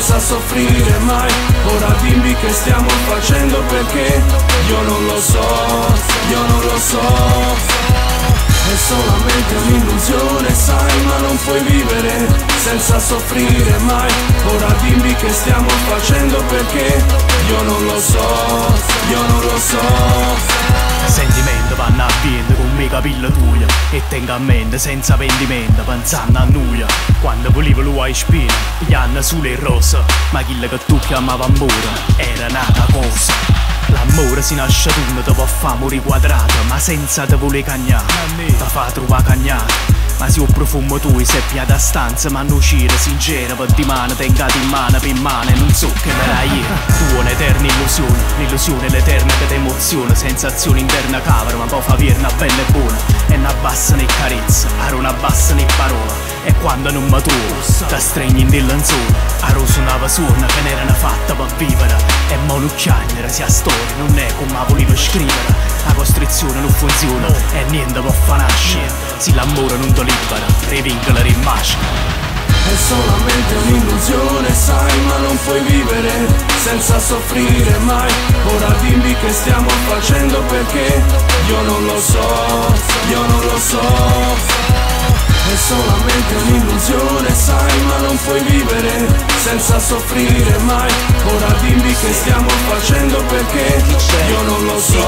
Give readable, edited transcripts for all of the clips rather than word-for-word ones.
senza soffrire mai. Ora dimmi che stiamo facendo perché io non lo so, io non lo so. È solamente un'illusione, sai, ma non puoi vivere senza soffrire mai. Ora dimmi che stiamo facendo perché io non lo so, io non lo so. Sentimento vanno a vento con me capilla tua e tengo a mente senza pentimento pensando a nulla. Quando volevo lui a spina, gli anni sole e rosa, ma quello che tu chiamavi amore era nata cosa. L'amore si nasce tu, te può fare morire quadrato, ma senza te voler cagnare, te fa trovare cagnare. Ma se ho profumo tu e sei piada stanza, ma non uscire sincera, per di mano tengate in mano per mano e non so che me la ieri. Tu un'eterna illusione, l'illusione è l'eterna che ti emoziona, sensazione interna cavara, ma poi fa via una bella e buona. E non abbassa né carezza, a non abbassa né parola. E quando non mi trovo, ti stringi in dell'anzone. A rosa una suona che n'era fatta per vivere. E mo' non chiamere, sia storia, non è come la volevo scrivere. La costrizione non funziona e niente può far nascere. Se l'amore non ti libera, rivincola rimasca. È solamente un'illusione, sai, ma non puoi vivere senza soffrire mai. Ora dimmi che stiamo facendo perché io non lo so, io non lo so. È solamente un'illusione, sai, ma non puoi vivere senza soffrire mai. Ora dimmi che stiamo facendo perché io non lo so,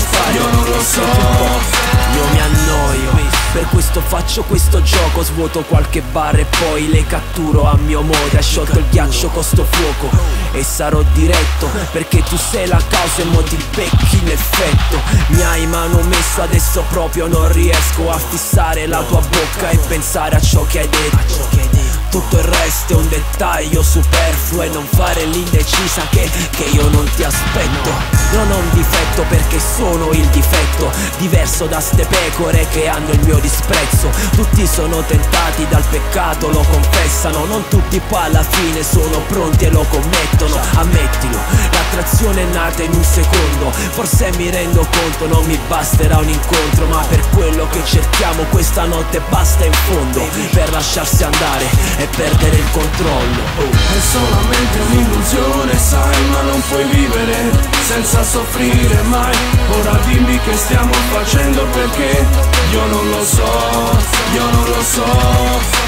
io non lo so. Io mi annoio, per questo faccio questo gioco. Svuoto qualche bar e poi le catturo a mio modo. Hai sciolto il ghiaccio con sto fuoco e sarò diretto, perché tu sei la causa e mo ti becchi l'effetto. Mi hai manomesso, adesso proprio non riesco a fissare la tua bocca e pensare a ciò che hai detto. Tutto il resto è un dettaglio superfluo e non fare l'indecisa che io non ti aspetto. Non ho un difetto perché sono il difetto, diverso da ste pecore che hanno il mio disprezzo. Tutti sono tentati dal peccato, lo confessano, non tutti poi alla fine sono pronti e lo commettono. Ammettilo, l'attrazione è nata in un secondo, forse mi rendo conto non mi basterà un incontro, ma per quello che cerchiamo questa notte basta in fondo, per lasciarsi andare e perdere il controllo. È solamente un'illusione, sai, ma non puoi vivere senza soffrire mai. Ora dimmi che stiamo facendo perché io non lo so, io non lo so.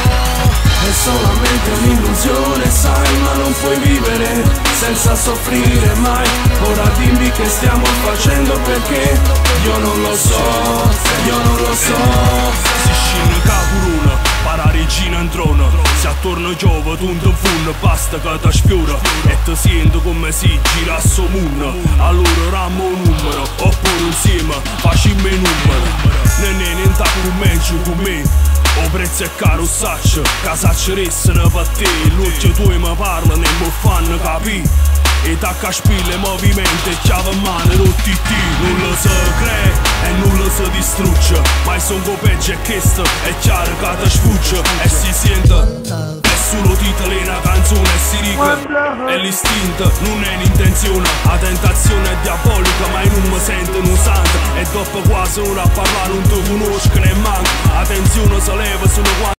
È solamente un'illusione, sai, ma non puoi vivere senza soffrire mai. Ora dimmi che stiamo facendo perché io non lo so, io non lo so. Si scende capuruna, para regina in trono. Se attorno giova tu non funno, basta che ti sfiora e ti sento come si gira a suo mondo. Allora rammo un numero, oppure insieme facciamo i numeri. Non è niente più meglio con me. O prezzo è caro saccio, che saccio restano per te. L'occhio tuoi mi parlano e mi fanno capire. E tacca spille movimento e chiave in mano tutti i non lo si crea e non lo si distrugge, ma sono peggio e questo è chiaro che ti sfugge. E si sente, è solo titolo in una canzone e si ricorda. E l'istinto non è l'intenzione, la tentazione è diabolica ma io non mi sento un santo. E dopo quasi ora a parlare non ti conosco ne manco. La tensione si leva solo quando